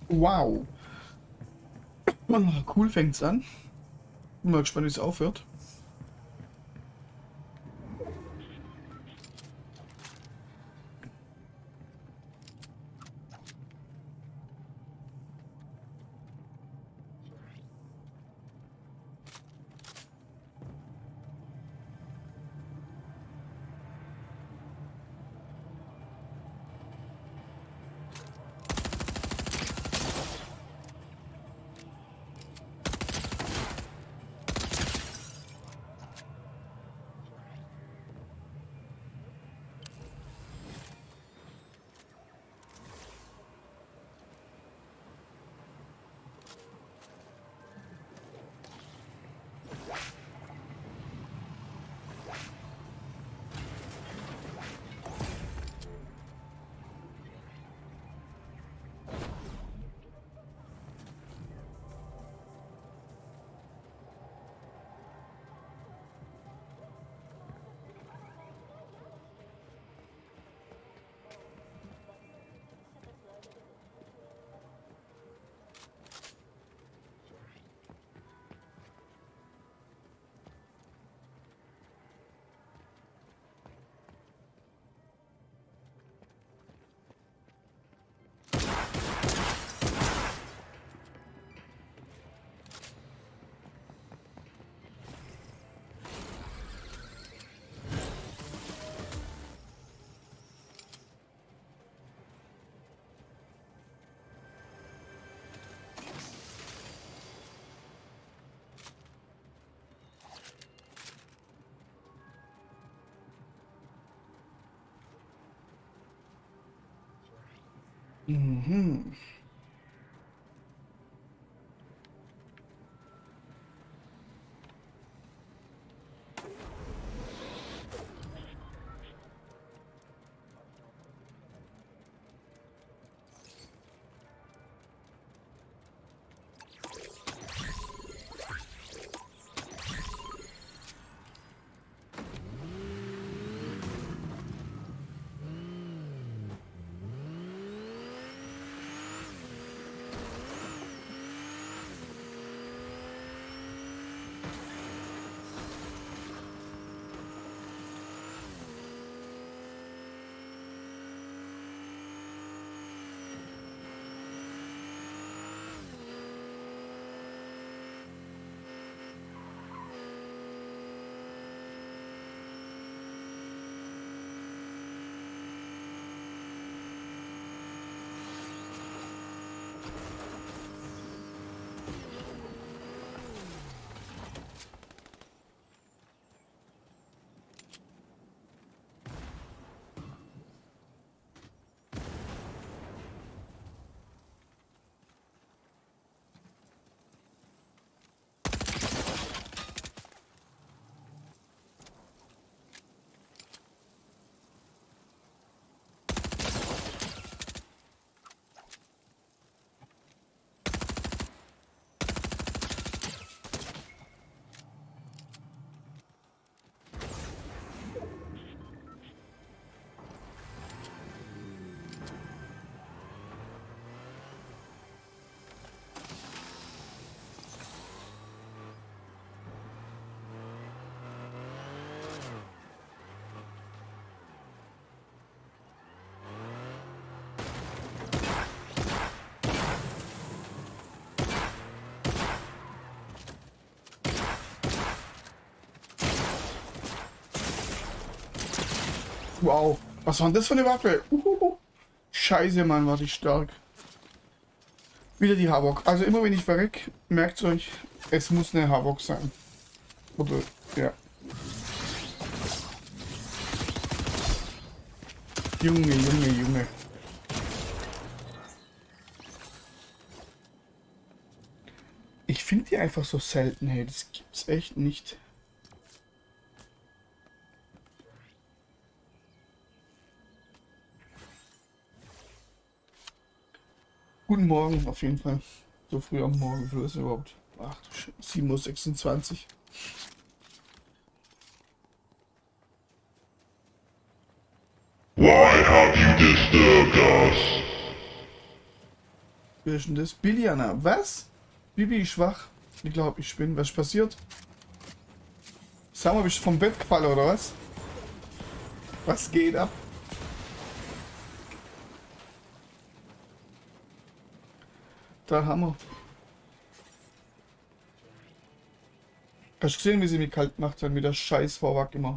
Wow. Cool fängt's an. Bin mal gespannt, wie es aufhört. Mhm. Wow. Was war denn das für eine Waffe? Scheiße, Mann, war die stark. Wieder die Havok. Also immer wenn ich verreck, merkt euch, es muss eine Havok sein. Oder, ja. Junge, Junge, Junge. Ich finde die einfach so selten, hey. Das gibt's echt nicht. Guten Morgen, auf jeden Fall. So früh am Morgen, wie viel ist überhaupt? Ach, 7:26 Uhr. Why have you disturbed us? Wer ist denn das? Biliana. Was? Bibi, schwach. Ich glaube, ich bin. Was ist passiert? Sag mal, bist du vom Bett gefallen oder was? Was geht ab? Da haben wir. Hast du gesehen, wie sie mich kalt gemacht hat mit der scheiß Vorwag immer?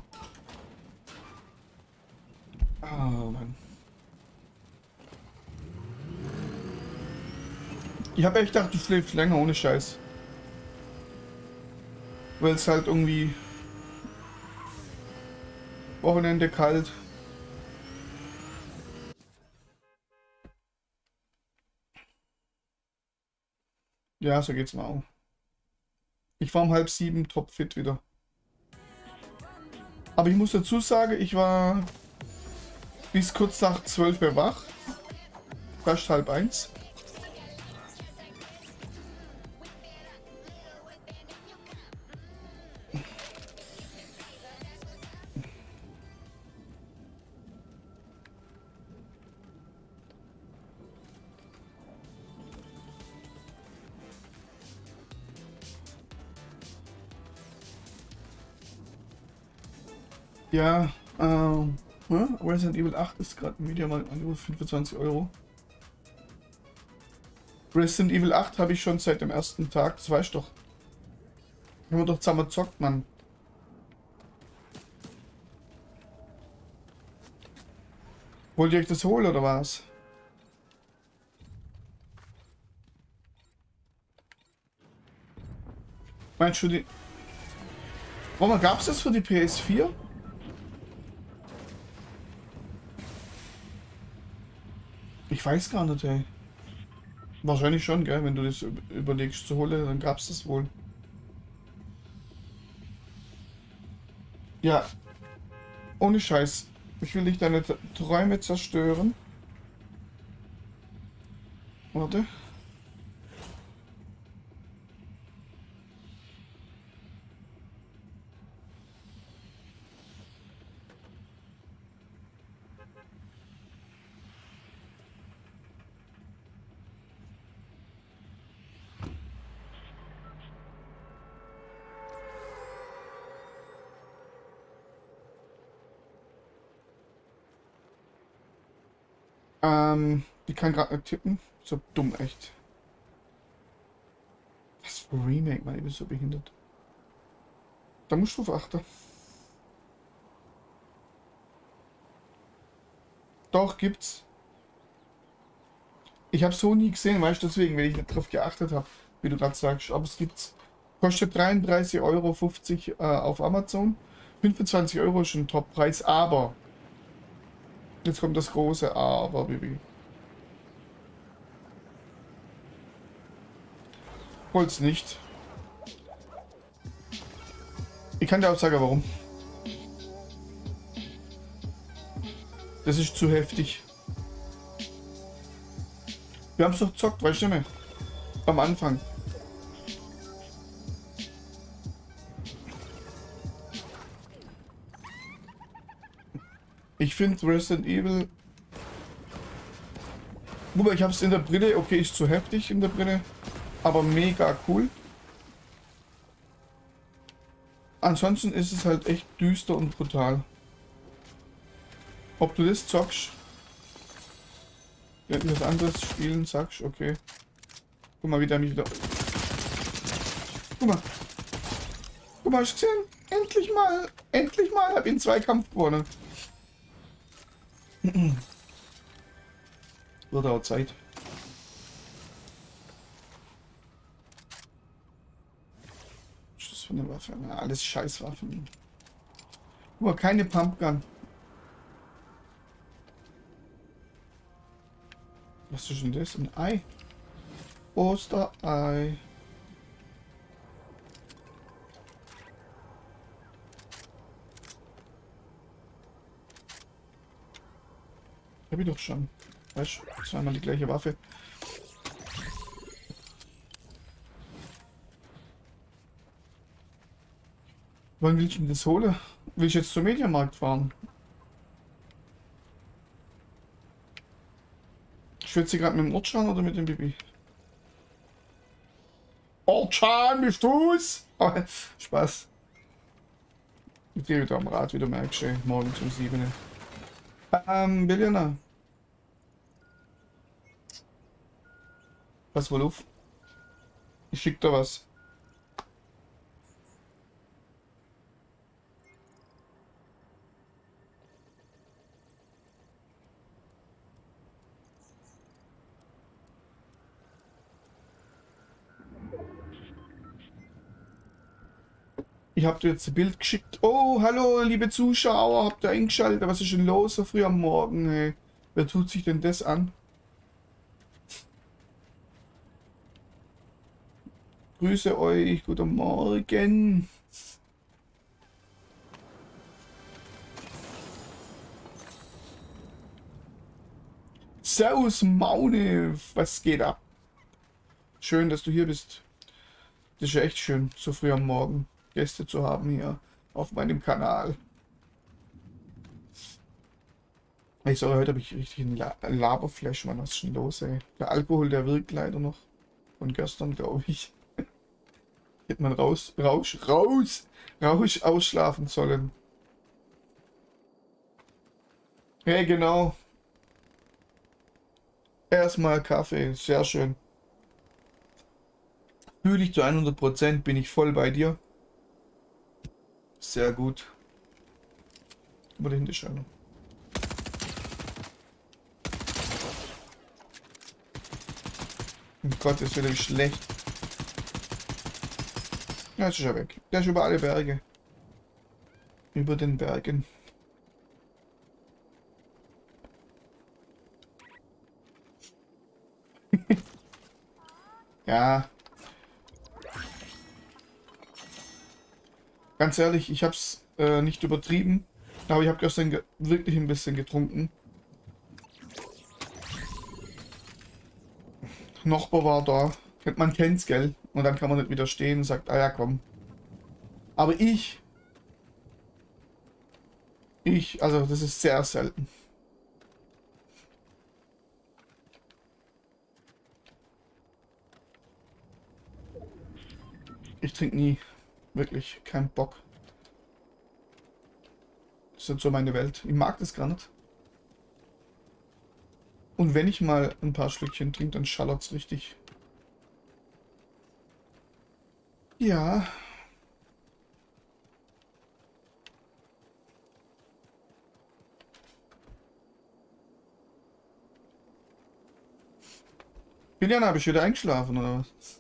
Ah, Mann. Ich habe echt gedacht, du schläfst länger ohne Scheiß. Weil es halt irgendwie Wochenende kalt. Ja, so geht's mir auch. Ich war um 6:30 topfit wieder. Aber ich muss dazu sagen, ich war bis kurz nach 12 Uhr wach. Fast 12:30. Ja, Resident Evil 8 ist gerade im Mediamarkt Angebot 25 Euro. Resident Evil 8 habe ich schon seit dem ersten Tag, das weißt du doch. Haben wir doch zusammen gezockt, Mann. Wollt ihr euch das holen oder was? Meinst du die... Warum gab es das für die PS4? Ich weiß gar nicht, ey. Wahrscheinlich schon, gell? Wenn du das überlegst zu holen, dann gab es das wohl. Ja, ohne Scheiß. Ich will nicht deine Träume zerstören. Warte. Die kann gerade nicht tippen. So dumm, echt. Was für Remake, Mann, ich bin so behindert. Da musst du drauf achten. Doch, gibt's. Ich habe so nie gesehen, weißt du, deswegen, weil ich nicht drauf geachtet habe, wie du gerade sagst. Aber es gibt's. Kostet 33,50 Euro auf Amazon. 25 Euro ist ein Top-Preis, aber. Jetzt kommt das große Aber, Baby. Hol's nicht. Ich kann dir auch sagen, warum. Das ist zu heftig. Wir haben es doch gezockt, weißt du nicht mehr? Am Anfang. Ich finde Resident Evil... Guck mal, ich habe es in der Brille. Okay, ist zu heftig in der Brille. Aber mega cool. Ansonsten ist es halt echt düster und brutal. Ob du das zockst, wenn du was anderes spielen sagst, okay. Guck mal, wie der mich wieder... Guck mal. Guck mal, hast du gesehen? Endlich mal, hab ich einen Zweikampf gewonnen. Wird auch Zeit. Was ist das für eine Waffe? Na, alles Scheißwaffen. Guck mal, keine Pumpgun. Was ist denn das? Ein Ei? Osterei. Hab ich doch schon. Weißt du, zweimal die gleiche Waffe. Wann will ich denn das holen? Will ich jetzt zum Mediamarkt fahren? Ich würde sie gerade mit dem Ort schauen oder mit dem Bibi? Orchan, bist du's? Oh, Spaß. Ich drehe wieder am Rad, wie du merkst, ey. Morgen um 7. Billioner. Pass wohl auf. Ich schick dir was. Ich habe dir jetzt ein Bild geschickt. Oh, hallo, liebe Zuschauer, habt ihr eingeschaltet? Was ist denn los so früh am Morgen, hey? Wer tut sich denn das an? Grüße euch, guten Morgen. Servus Maune, was geht ab? Schön, dass du hier bist. Das ist ja echt schön, so früh am Morgen Gäste zu haben hier auf meinem Kanal. Ich sage, heute habe ich richtig einen Laberflash, Mann, was ist denn los, ey? Der Alkohol, der wirkt leider noch. Von gestern, glaube ich. Hätte man Rausch ausschlafen sollen. Ja, genau. Erstmal Kaffee, sehr schön. Fühle ich zu 100%, bin ich voll bei dir. Sehr gut. Aber dahinter ist einer. Oh Gott, das wird schlecht. Ja, jetzt ist er weg. Der ist über alle Berge. Über den Bergen. Ja. Ganz ehrlich, ich hab's nicht übertrieben. Aber ich habe gestern wirklich ein bisschen getrunken. Nachbar war da. Man kennt's, gell? Und dann kann man nicht widerstehen und sagt, ah ja, komm. Aber also das ist sehr selten. Ich trinke nie. Wirklich, kein Bock. Das ist nicht so meine Welt. Ich mag das gar nicht. Und wenn ich mal ein paar Schlückchen trinke, dann schallert's richtig. Ja. Julian, habe ich wieder eingeschlafen, oder was?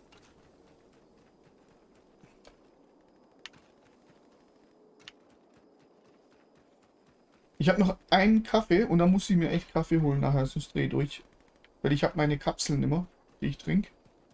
Ich habe noch einen Kaffee und dann muss ich mir echt Kaffee holen nachher, sonst dreh durch. Weil ich habe meine Kapseln immer, die ich trinke.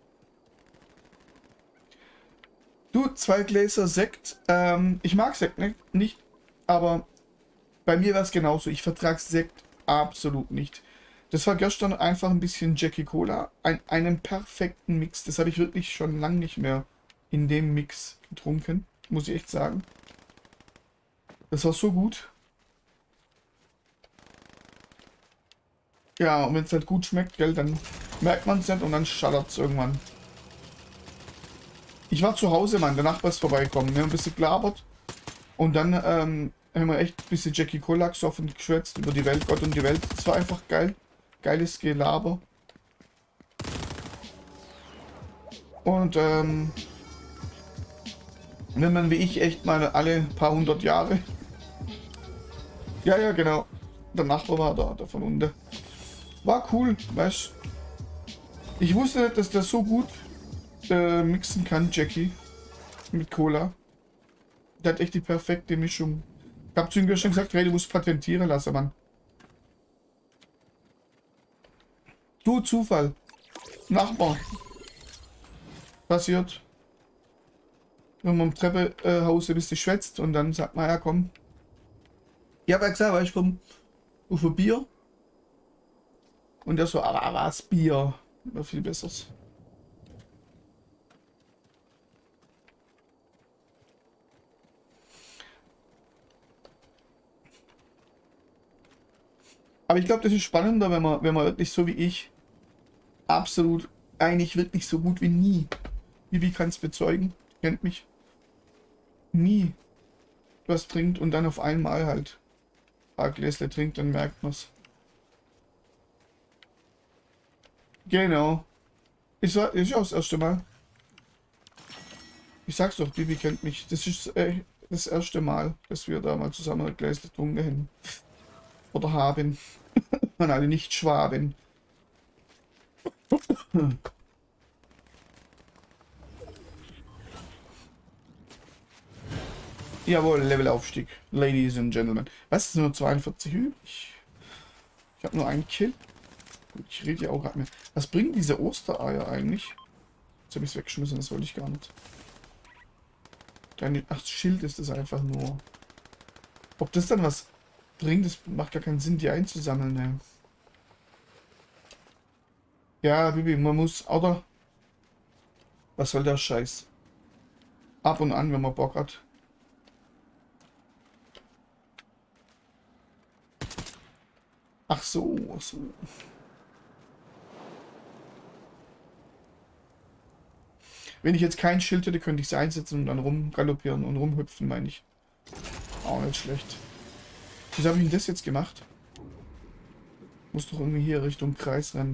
Du, 2 Gläser Sekt. Ich mag Sekt nicht, aber bei mir war es genauso. Ich vertrage Sekt absolut nicht. Das war gestern einfach ein bisschen Jackie Cola. Einen perfekten Mix. Das habe ich wirklich schon lange nicht mehr in dem Mix getrunken. Muss ich echt sagen. Das war so gut. Ja, und wenn es halt gut schmeckt, gell, dann merkt man es nicht und dann schallert es irgendwann. Ich war zu Hause, Mann, der Nachbar ist vorbeigekommen. Wir haben ein bisschen gelabert und dann haben wir echt ein bisschen Jackie Cola gesoffen und geschwätzt über die Welt, Gott und die Welt. Das war einfach geil. Geiles Gelaber. Und wenn man wie ich echt mal alle paar 100 Jahre. Ja, ja, genau. Der Nachbar war da, der von unten. War cool, weißt du. Ich wusste nicht, dass der so gut mixen kann, Jackie. Mit Cola. Der hat echt die perfekte Mischung. Ich hab zu ihm schon gesagt, hey, du musst patentieren lassen, Mann. Du, Zufall. Nachbar. Passiert. Wenn man im Treppenhaus ein bisschen schwätzt und dann sagt man, ja komm. Ich habe ja gesagt, ich komm auf ein Bier. Und der so, aber was Bier? War viel besseres. Aber ich glaube, das ist spannender, wenn man wirklich so wie ich absolut, eigentlich wirklich so gut wie nie Bibi kann es bezeugen. Kennt mich. Nie was trinkt und dann auf einmal halt ein paar Gläsle trinkt, dann merkt man's. Genau. Ist ja das erste Mal. Ich sag's doch, Bibi kennt mich. Das ist das erste Mal, dass wir da mal zusammen ein Gläsle getrunken haben. Oder haben. An alle Nicht-Schwaben. Jawohl, Levelaufstieg. Ladies and Gentlemen. Was ist nur 42 übrig? Ich habe nur einen Kill. Ich rede ja auch gerade mehr. Was bringen diese Ostereier eigentlich? Jetzt habe ich es weggeschmissen, das wollte ich gar nicht. Ach, Schild ist es einfach nur. Ob das dann was bringt, das macht gar keinen Sinn, die einzusammeln. Ne? Ja, Bibi, man muss, oder? Was soll der Scheiß? Ab und an, wenn man Bock hat. Ach so, ach so. Wenn ich jetzt kein Schild hätte, könnte ich es einsetzen und dann rumgaloppieren und rumhüpfen, meine ich. Auch nicht schlecht. Wieso habe ich denn das jetzt gemacht? Muss doch irgendwie hier Richtung Kreis rennen.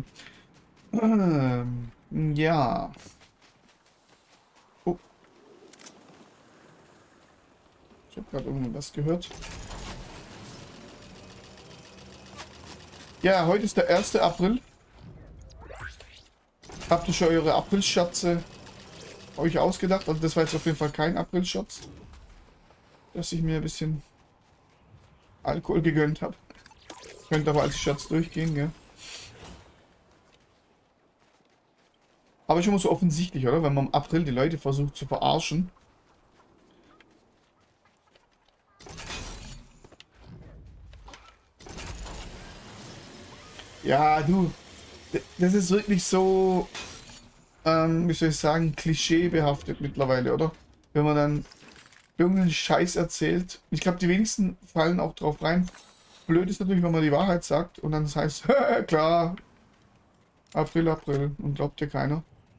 Ja. Oh. Ich habe gerade irgendwas gehört. Ja, heute ist der 1. April. Habt ihr schon eure Aprilscherze euch ausgedacht? Also das war jetzt auf jeden Fall kein Aprilscherz. Dass ich mir ein bisschen Alkohol gegönnt habe. Könnte aber als Scherz durchgehen, gell? Aber schon mal so offensichtlich, oder? Wenn man im April die Leute versucht zu verarschen. Ja, du. Das ist wirklich so, wie soll ich sagen, klischeebehaftet mittlerweile, oder? Wenn man dann irgendeinen Scheiß erzählt. Ich glaube, die wenigsten fallen auch drauf rein. Blöd ist natürlich, wenn man die Wahrheit sagt und dann das heißt, klar, April, April und glaubt dir keiner.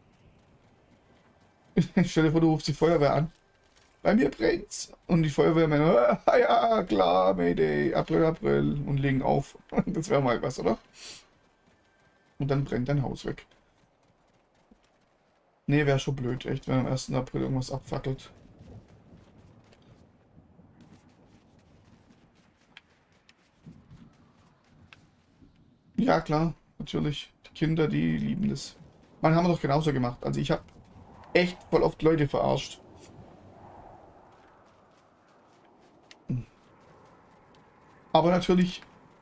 Stell dir vor, du rufst die Feuerwehr an. Bei mir brennt's. Und die Feuerwehrmänner, ja, klar, Mayday, April, April und legen auf. Das wäre mal was, oder? Und dann brennt dein Haus weg. Nee, wäre schon blöd, echt, wenn am 1. April irgendwas abfackelt. Ja, klar, natürlich. Die Kinder, die lieben das. Man, haben wir doch genauso gemacht. Also ich habe echt voll oft Leute verarscht. Aber natürlich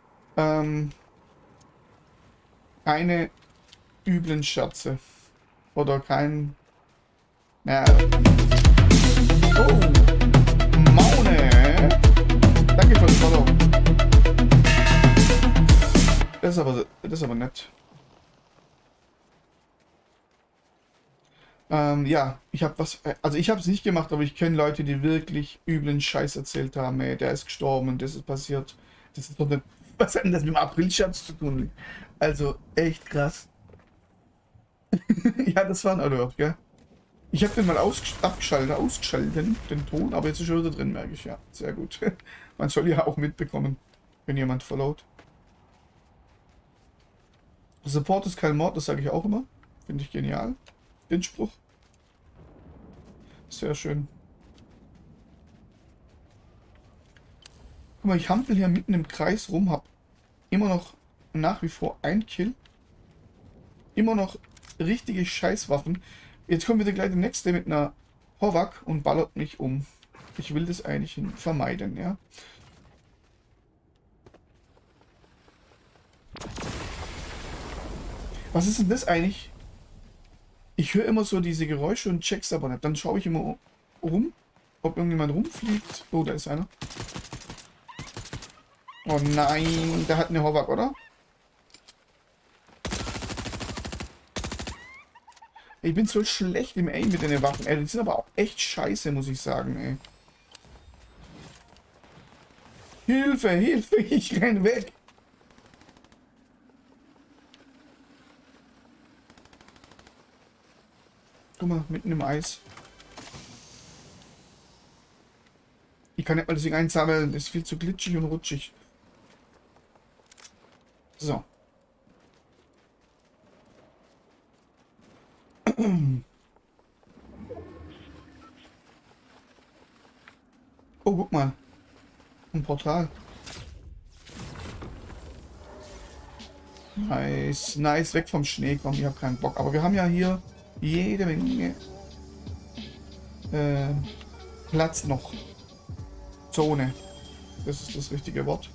keine üblen Scherze. Oder kein... Naja. Oh! Maune! Danke fürs Follow. Das ist aber nett. Ja, ich habe was... Also ich habe es nicht gemacht, aber ich kenne Leute, die wirklich üblen Scheiß erzählt haben. Ey, der ist gestorben und das ist passiert. Das ist doch nicht... Was hat denn das mit dem Aprilscherz zu tun? Also, echt krass. Ja, das war ein Alert, gell? Ich habe den mal ausgeschaltet, den Ton, aber jetzt ist er wieder drin, merke ich, ja. Sehr gut. Man soll ja auch mitbekommen, wenn jemand followt. Support ist kein Mord, das sage ich auch immer. Finde ich genial. Den Spruch. Sehr schön. Guck mal, ich hampel hier mitten im Kreis rum, hab immer noch nach wie vor ein Kill. Immer noch richtige Scheißwaffen. Jetzt kommt wieder gleich der nächste mit einer Hovak und ballert mich um. Ich will das eigentlich vermeiden, ja. Was ist denn das eigentlich? Ich höre immer so diese Geräusche und check's aber nicht. Dann schaue ich immer rum, ob irgendjemand rumfliegt. Oh, da ist einer. Oh nein, der hat eine Hovak, oder? Ich bin so schlecht im Aim mit den Waffen. Ey, die sind aber auch echt scheiße, muss ich sagen, ey. Hilfe, Hilfe, ich renn weg. Guck mal, mitten im Eis. Ich kann nicht mal das Ding einsammeln. Das ist viel zu glitschig und rutschig. So. Oh, guck mal. Ein Portal. Nice. Nice. Weg vom Schnee. Komm, ich habe keinen Bock. Aber wir haben ja hier jede Menge Platz noch. Zone. Das ist das richtige Wort.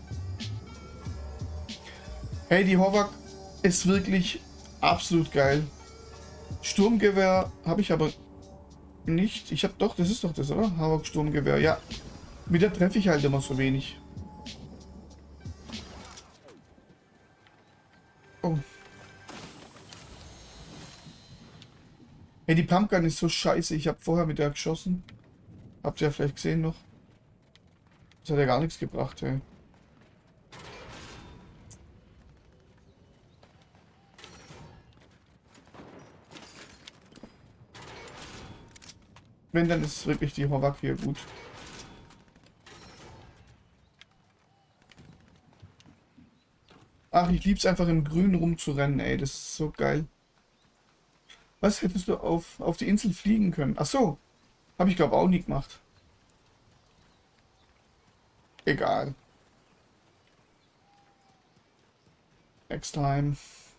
Hey, die Horvath ist wirklich absolut geil. Sturmgewehr habe ich aber nicht. Ich habe doch, das ist doch das, oder? Horvath Sturmgewehr, ja. Mit der treffe ich halt immer so wenig. Oh. Hey, die Pumpgun ist so scheiße. Ich habe vorher mit der geschossen. Habt ihr ja vielleicht gesehen noch. Das hat ja gar nichts gebracht, hey. Wenn, dann ist wirklich die Horvath hier gut. Ach, ich lieb's einfach im Grün rumzurennen, ey. Das ist so geil. Was hättest du auf die Insel fliegen können? Ach so. Habe ich glaube auch nie gemacht. Egal. Next time.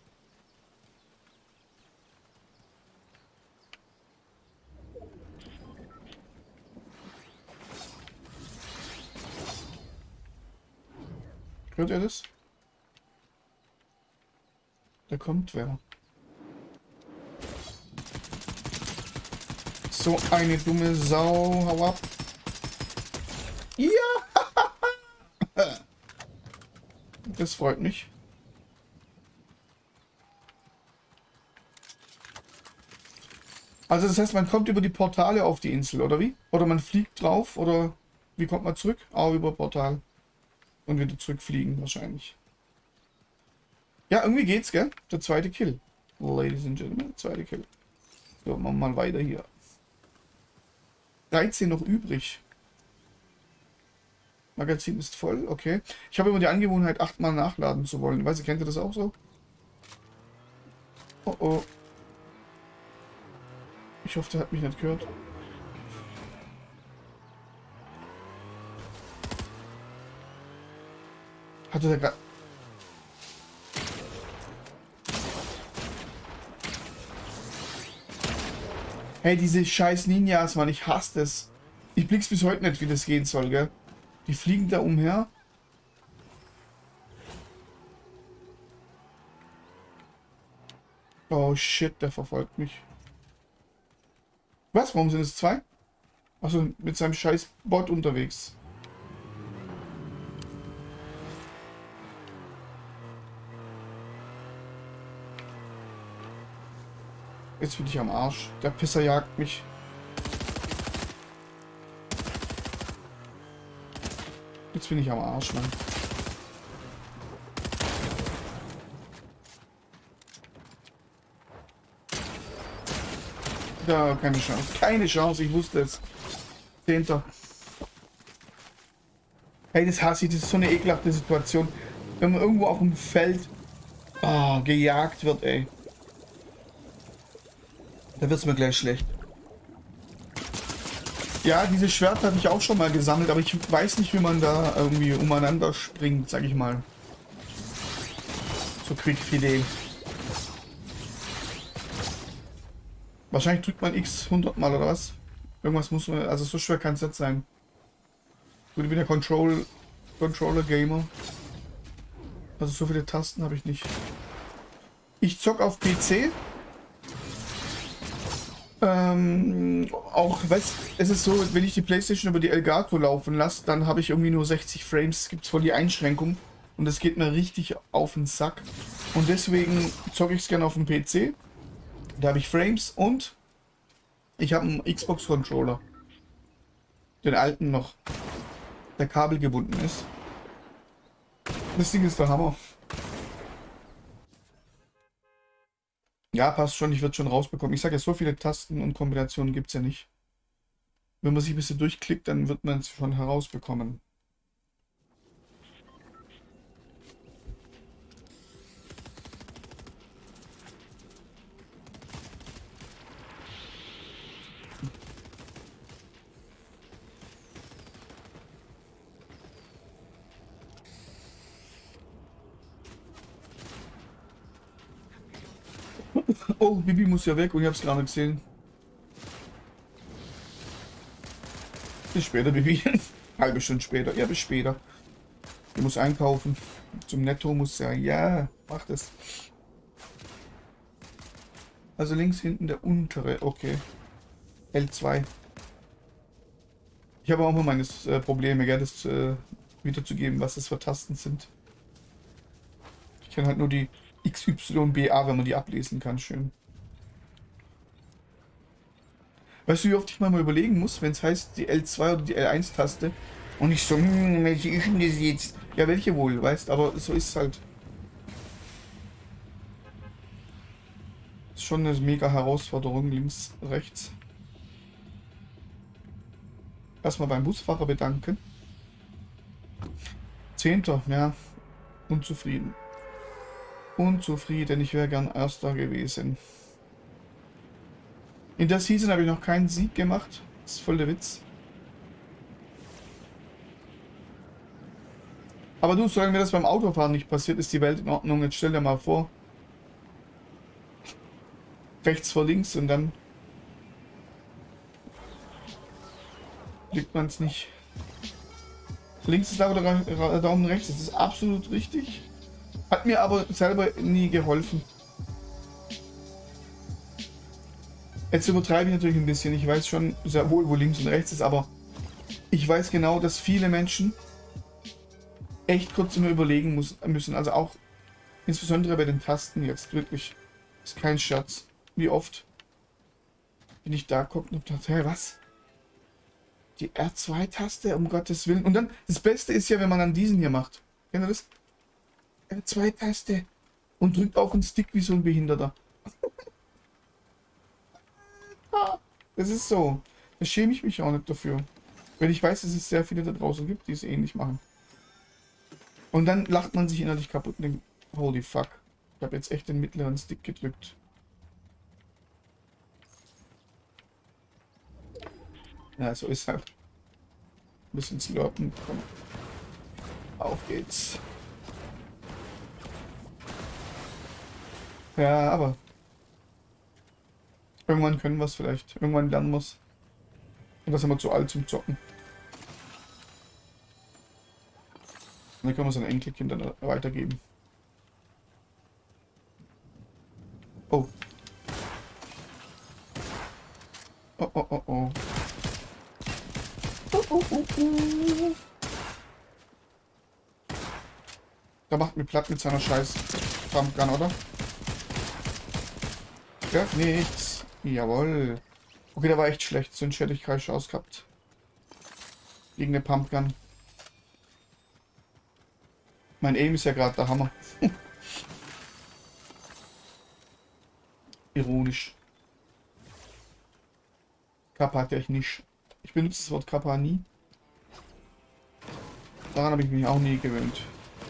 Hört ihr das? Da kommt wer. So eine dumme Sau. Hau ab. Ja! Das freut mich. Also das heißt, man kommt über die Portale auf die Insel, oder wie? Oder man fliegt drauf, oder wie kommt man zurück? Auch über Portal. Und wieder zurückfliegen wahrscheinlich. Ja, irgendwie geht's, gell? Der zweite Kill. Ladies and Gentlemen, zweite Kill. So, machen wir mal weiter hier. 13 noch übrig. Magazin ist voll, okay. Ich habe immer die Angewohnheit, 8-mal nachladen zu wollen. Weiß ich, kennt ihr das auch so? Oh oh. Ich hoffe, der hat mich nicht gehört. Hatte der gerade... Hey, diese scheiß Ninjas, Mann, ich hasse das. Ich blick's bis heute nicht, wie das gehen soll, gell? Die fliegen da umher. Oh shit, der verfolgt mich. Was? Warum sind es zwei? Achso, mit seinem scheiß Bot unterwegs. Jetzt bin ich am Arsch. Der Pisser jagt mich. Jetzt bin ich am Arsch, Mann. Da, keine Chance. Keine Chance, ich wusste es. 10. Hey, das hasse ich. Das ist so eine ekelhafte Situation. Wenn man irgendwo auf dem Feld gejagt wird, ey. Da wird es mir gleich schlecht. Ja, dieses Schwert habe ich auch schon mal gesammelt, aber ich weiß nicht, wie man da irgendwie umeinander springt, sag ich mal. So Quickfilet. Wahrscheinlich drückt man X 100 Mal oder was? Irgendwas muss man, also so schwer kann es nicht sein. Ich bin ja Controller-Gamer. Also so viele Tasten habe ich nicht. Ich zock auf PC. Auch, weißt, es ist so, wenn ich die PlayStation über die Elgato laufen lasse, dann habe ich irgendwie nur 60 Frames, gibt es voll die Einschränkung und das geht mir richtig auf den Sack. Und deswegen zocke ich es gerne auf dem PC. Da habe ich Frames und ich habe einen Xbox-Controller. Den alten noch, der kabelgebunden ist. Das Ding ist der Hammer. Ja, passt schon, ich würde schon rausbekommen. Ich sage ja, so viele Tasten und Kombinationen gibt es ja nicht. Wenn man sich ein bisschen durchklickt, dann wird man es schon herausbekommen. Oh, Bibi muss ja weg und ich habe es gar nicht gesehen. Bis später, Bibi. Halbe Stunde später. Ja, bis später. Ich muss einkaufen. Zum Netto muss ja. Ja, mach das. Also links hinten der untere. Okay. L2. Ich habe auch immer meine Probleme, gell, das wiederzugeben, was das für Tasten sind. Ich kenne halt nur die XYBA, wenn man die ablesen kann. Schön. Weißt du, wie oft ich mal überlegen muss, wenn es heißt, die L2 oder die L1-Taste und ich so, welche ist denn das jetzt? Ja, welche wohl, weißt, aber so ist es halt. Ist schon eine mega Herausforderung, links, rechts. Erstmal beim Busfahrer bedanken. 10. Ja, unzufrieden. Unzufrieden, ich wäre gern Erster gewesen. In der Season habe ich noch keinen Sieg gemacht. Das ist voll der Witz. Aber du, solange mir das beim Autofahren nicht passiert, ist die Welt in Ordnung. Jetzt stell dir mal vor. Rechts vor links und dann liegt man es nicht. Links ist da oder Daumen rechts. Das ist absolut richtig. Hat mir aber selber nie geholfen. Jetzt übertreibe ich natürlich ein bisschen. Ich weiß schon sehr wohl, wo links und rechts ist, aber ich weiß genau, dass viele Menschen echt kurz immer überlegen müssen. Also auch insbesondere bei den Tasten jetzt. Wirklich. Ist kein Scherz. Wie oft bin ich da gucken und dachte, hey, was? Die R2-Taste, um Gottes Willen. Und dann, das Beste ist ja, wenn man dann diesen hier macht. Kennt ihr das? R2-Taste. Und drückt auf den Stick wie so ein Behinderter. Das ist so. Da schäme ich mich auch nicht dafür. Weil ich weiß, dass es sehr viele da draußen gibt, die es ähnlich machen. Und dann lacht man sich innerlich kaputt und denkt, holy fuck. Ich habe jetzt echt den mittleren Stick gedrückt. Ja, so ist halt. Ein bisschen slurpen. Komm. Auf geht's. Ja, aber irgendwann können wir es vielleicht. Irgendwann lernen wir es. Und das sind wir zu alt zum Zocken. Und dann können wir es an Enkelkindern weitergeben. Oh. Oh, oh, oh, oh. Oh, oh, oh, oh. Der macht mir platt mit seiner scheiß Pumpgun, oder? Ja, nichts. Jawohl. Okay, der war echt schlecht. Sonst hätte ich keine Chance gehabt. Gegen eine Pumpgun. Mein Aim ist ja gerade der Hammer. Ironisch. Kappa-technisch. Ich benutze das Wort Kappa nie. Daran habe ich mich auch nie gewöhnt.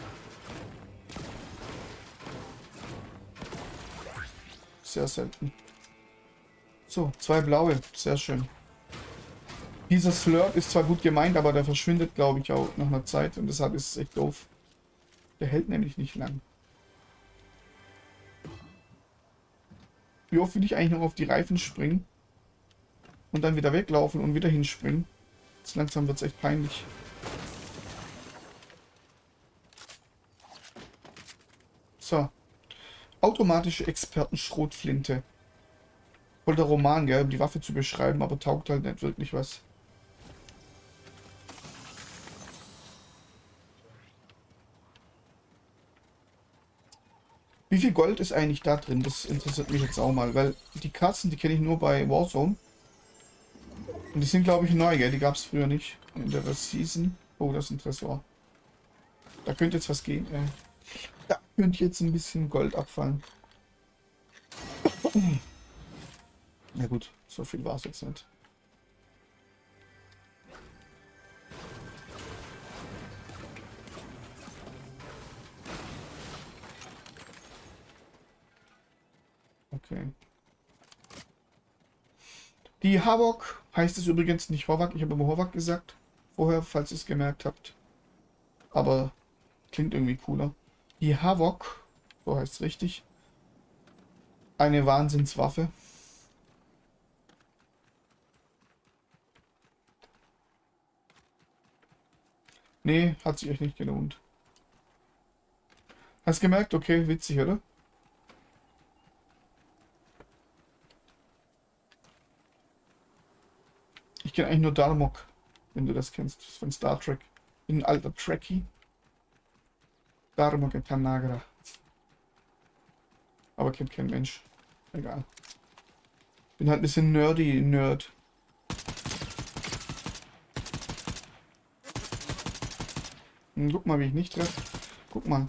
Sehr selten. So, 2 blaue. Sehr schön. Dieser Slurp ist zwar gut gemeint, aber der verschwindet, glaube ich, auch nach einer Zeit. Und deshalb ist es echt doof. Der hält nämlich nicht lang. Wie oft will ich eigentlich noch auf die Reifen springen? Und dann wieder weglaufen und wieder hinspringen? Jetzt langsam wird es echt peinlich. So. Automatische Experten-Schrotflinte. Voll der Roman, gell, um die Waffe zu beschreiben, aber taugt halt nicht wirklich was. Wie viel Gold ist eigentlich da drin? Das interessiert mich jetzt auch mal, weil die Katzen, die kenne ich nur bei Warzone. Und die sind, glaube ich, neu, gell? Die gab es früher nicht in der Season. Oh, das ist ein Tresor. Da könnte jetzt was gehen. Da könnte jetzt ein bisschen Gold abfallen. Ja gut, so viel war es jetzt nicht. Okay. Die Havok heißt es übrigens nicht Horvath. Ich habe immer Horvath gesagt. Vorher, falls ihr es gemerkt habt. Aber klingt irgendwie cooler. Die Havok, so heißt es richtig. Eine Wahnsinnswaffe. Nee, hat sich echt nicht gelohnt. Hast gemerkt? Okay, witzig, oder? Ich kenne eigentlich nur Darmok, wenn du das kennst. Das ist von Star Trek. Bin ein alter Trekkie. Darmok Tanagra. Aber kennt kein Mensch. Egal. Bin halt ein bisschen nerdy, Nerd. Guck mal, wie ich nicht treffe. Guck mal.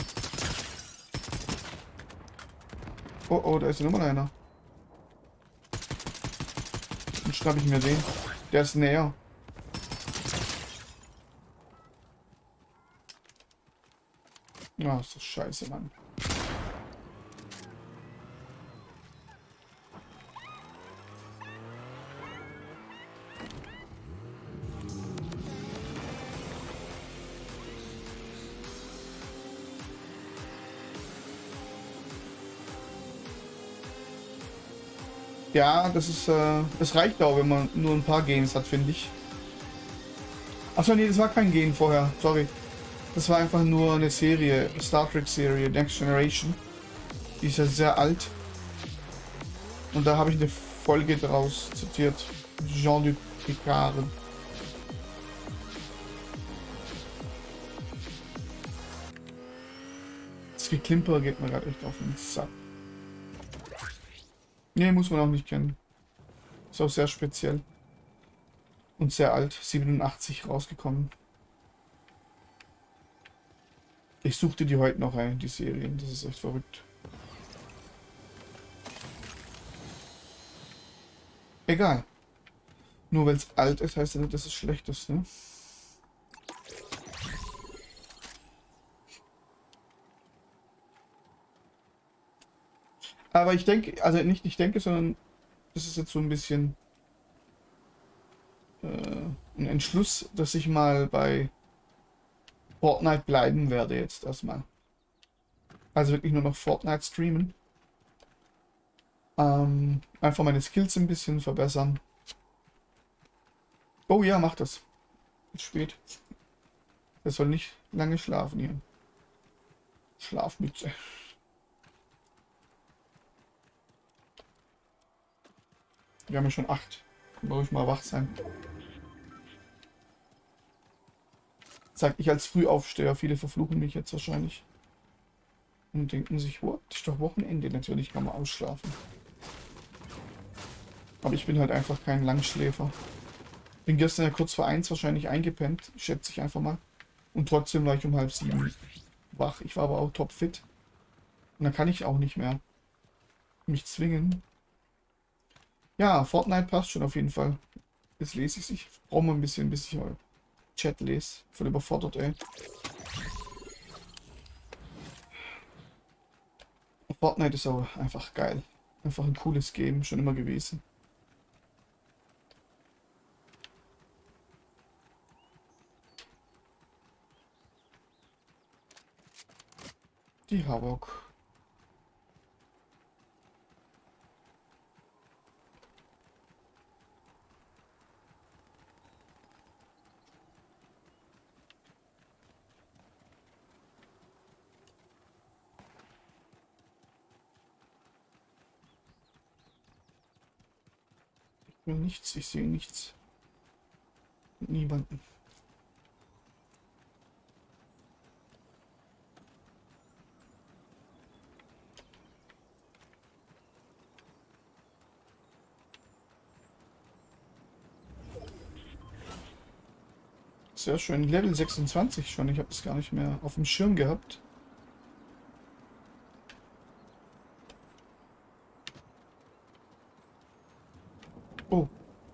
Oh, oh, da ist ja nochmal einer. Dann schnapp ich mir den. Der ist näher. Ah, ist das scheiße, Mann. Ja, das ist, das reicht auch, wenn man nur ein paar Games hat, finde ich. Achso, nee, das war kein Game vorher, sorry. Das war einfach nur eine Serie, Star Trek Serie, Next Generation. Die ist ja sehr alt. Und da habe ich eine Folge daraus zitiert. Jean-Luc Picard. Das Geklimper geht mir gerade echt auf den Sack. Nee, muss man auch nicht kennen. Ist auch sehr speziell. Und sehr alt. 87 rausgekommen. Ich suchte die heute noch ein, die Serien. Das ist echt verrückt. Egal. Nur weil es alt ist, heißt ja nicht, dass es schlecht ist, ne? Aber ich denke, also nicht ich denke, sondern das ist jetzt so ein bisschen ein Entschluss, dass ich mal bei Fortnite bleiben werde jetzt erstmal. Also wirklich nur noch Fortnite streamen. Einfach meine Skills ein bisschen verbessern. Oh ja, mach das. Ist spät. Er soll nicht lange schlafen hier. Schlafmütze. Wir haben ja schon 8. Kann ruhig mal wach sein. Sag ich als Frühaufsteher. Viele verfluchen mich jetzt wahrscheinlich. Und denken sich, what? Ist doch Wochenende. Natürlich kann man ausschlafen. Aber ich bin halt einfach kein Langschläfer. Bin gestern ja kurz vor 1 wahrscheinlich eingepennt. Schätze ich einfach mal. Und trotzdem war ich um 6:30 wach. Ich war aber auch topfit. Und dann kann ich auch nicht mehr mich zwingen. Ja, Fortnite passt schon auf jeden Fall. Jetzt lese ich es. Ich brauche mal ein bisschen, bis ich mal Chat lese. Voll überfordert, ey. Fortnite ist aber einfach geil. Einfach ein cooles Game, schon immer gewesen. Die Havok. Ich will nichts, ich sehe nichts. Niemanden. Sehr schön. Level 26 schon. Ich habe es gar nicht mehr auf dem Schirm gehabt. Oh.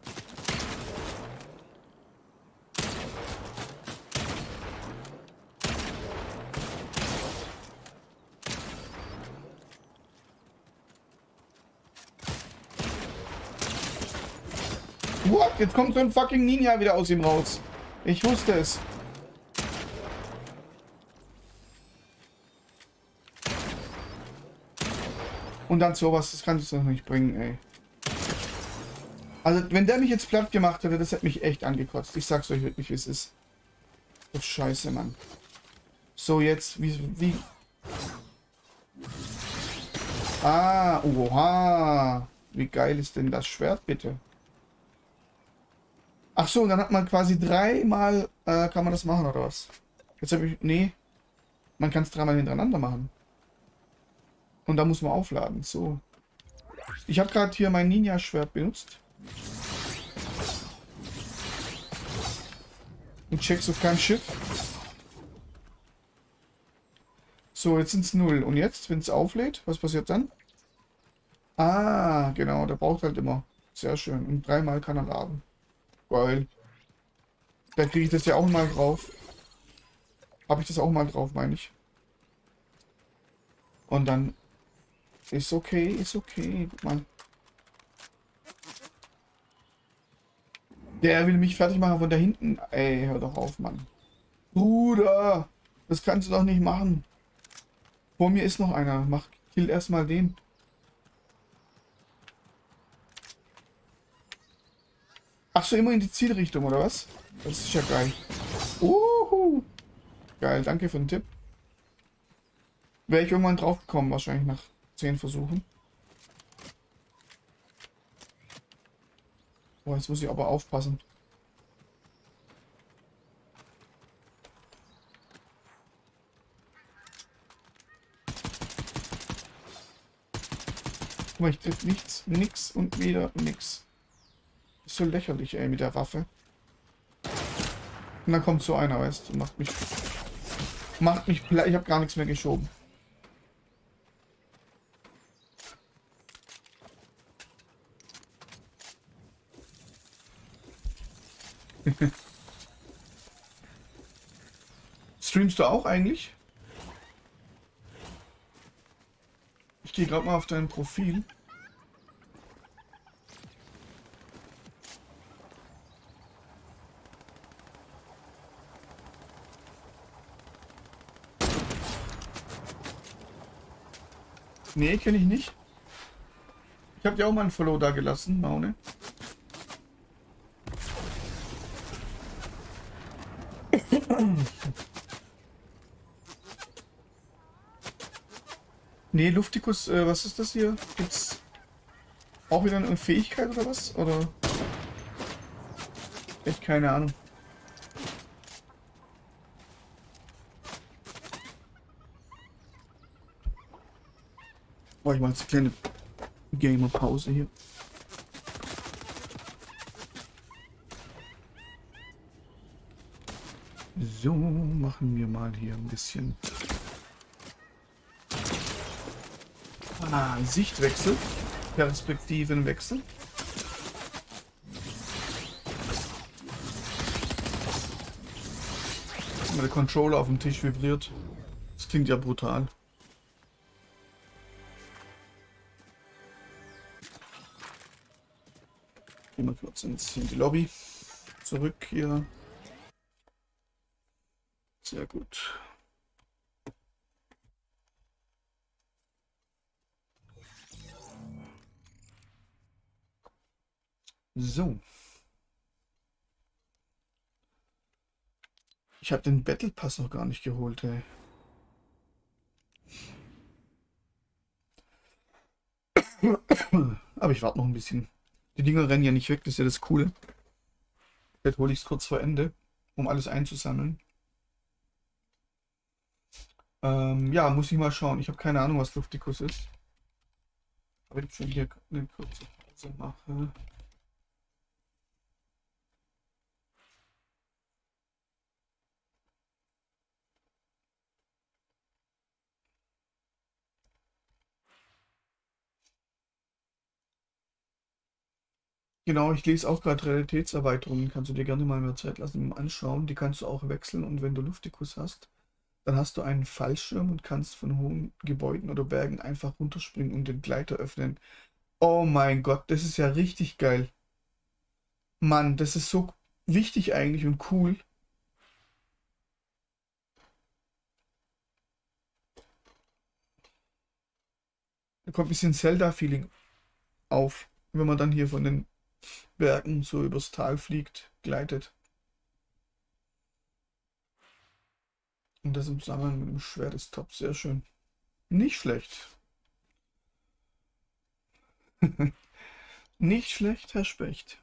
What? Jetzt kommt so ein fucking Ninja wieder aus ihm raus. Ich wusste es. Und dann sowas, das kannst du doch nicht bringen, ey. Also, wenn der mich jetzt platt gemacht hätte, das hätte mich echt angekotzt. Ich sag's euch wirklich, wie es ist. Das ist scheiße, Mann. So, jetzt, wie... Ah, oha. Wie geil ist denn das Schwert, bitte? Ach so, dann hat man quasi dreimal, kann man das machen, oder was? Jetzt habe ich, nee, man kann es dreimal hintereinander machen. Und da muss man aufladen, so. Ich habe gerade hier mein Ninja-Schwert benutzt. Und checkst auf kein Schiff. So, jetzt sind es 0. Und jetzt, wenn es auflädt, was passiert dann? Ah, genau, der braucht halt immer. Sehr schön. Und dreimal kann er laden. Geil. Da kriege ich das ja auch mal drauf. Habe ich das auch mal drauf, meine ich. Und dann ist okay, ist okay. Guck mal. Der will mich fertig machen von da hinten. Ey, hör doch auf, Mann. Bruder, das kannst du doch nicht machen. Vor mir ist noch einer. Kill erstmal den. Ach so, immer in die Zielrichtung, oder was? Das ist ja geil. Geil, danke für den Tipp. Wäre ich irgendwann drauf gekommen, wahrscheinlich nach 10 Versuchen. Oh, jetzt muss ich aber aufpassen. Guck mal, ich triff nichts, nix und wieder nix. Ist so lächerlich, ey, mit der Waffe. Und dann kommt so einer, weißt du, macht mich platt. Ich habe gar nichts mehr geschoben. Streamst du auch eigentlich? Ich gehe gerade mal auf dein Profil. Nee, kenne ich nicht. Ich habe dir auch mal ein Follow da gelassen, Maune. Nee, Luftikus, was ist das hier? Gibt's auch wieder eine Fähigkeit oder was? Oder? Echt keine Ahnung. Boah, ich mache jetzt eine kleine Gamer-Pause hier. So, machen wir mal hier ein bisschen Sichtwechsel, Perspektivenwechsel. Der Controller auf dem Tisch vibriert. Das klingt ja brutal. Gehen wir kurz in die Lobby. Zurück hier. Sehr gut. So. Ich habe den Battle Pass noch gar nicht geholt, ey. Aber ich warte noch ein bisschen. Die Dinger rennen ja nicht weg, das ist ja das Coole. Jetzt hole ich es kurz vor Ende, um alles einzusammeln. Ja, muss ich mal schauen. Ich habe keine Ahnung, was Luftikus ist. Aber ich schon hier eine kurze Pause mache. Genau, ich lese auch gerade Realitätserweiterungen. Kannst du dir gerne mal mehr Zeit lassen im Anschauen. Die kannst du auch wechseln und wenn du Luftikus hast, dann hast du einen Fallschirm und kannst von hohen Gebäuden oder Bergen einfach runterspringen und den Gleiter öffnen. Oh mein Gott, das ist ja richtig geil. Mann, das ist so wichtig eigentlich und cool. Da kommt ein bisschen Zelda-Feeling auf, wenn man dann hier von den Bergen so übers Tal fliegt, gleitet. Und das im Zusammenhang mit dem Schwert ist top, sehr schön. Nicht schlecht. Nicht schlecht, Herr Specht.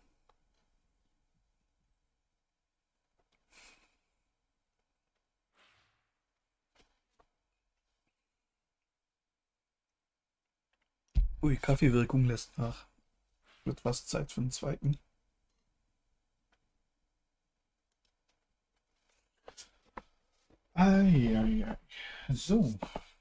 Ui, Kaffeewirkung lässt nach. Wird fast Zeit für den zweiten. Eieiei. So.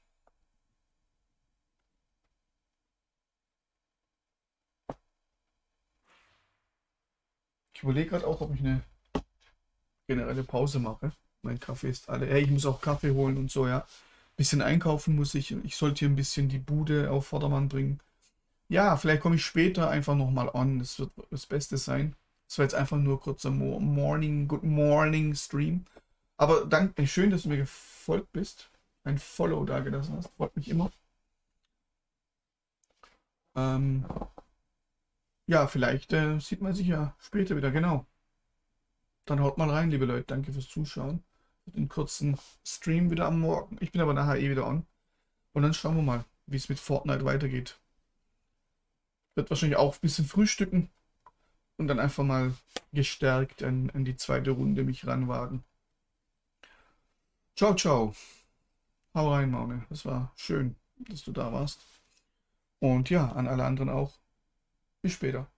Ich überlege gerade auch, ob ich eine generelle Pause mache. Mein Kaffee ist alle. Hey, ich muss auch Kaffee holen und so, ja. Bisschen einkaufen muss ich. Ich sollte hier ein bisschen die Bude auf Vordermann bringen. Ja, vielleicht komme ich später einfach nochmal an. Das wird das Beste sein. Das war jetzt einfach nur kurzer Good Morning Stream. Aber danke, schön, dass du mir gefolgt bist. Ein Follow da gelassen hast. Freut mich immer. Ähm, ja, vielleicht sieht man sich ja später wieder. Genau. Dann haut mal rein, liebe Leute. Danke fürs Zuschauen. Den kurzen Stream wieder am Morgen. Ich bin aber nachher eh wieder on. Und dann schauen wir mal, wie es mit Fortnite weitergeht. Wird wahrscheinlich auch ein bisschen frühstücken und dann einfach mal gestärkt an die zweite Runde mich ranwagen. Ciao, ciao. Hau rein, Maune. Das war schön, dass du da warst. Und ja, an alle anderen auch. Bis später.